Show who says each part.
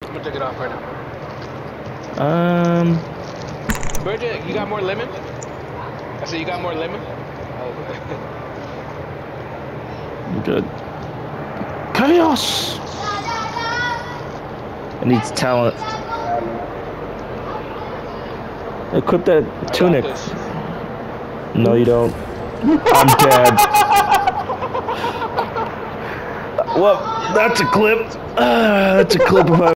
Speaker 1: I'm gonna take it off right now. Bridget, you got more lemon? I said you got more lemon?
Speaker 2: Good. Chaos! It needs talent. Equip that tunic. No, you don't. I'm dead. Well, that's a clip. That's a clip of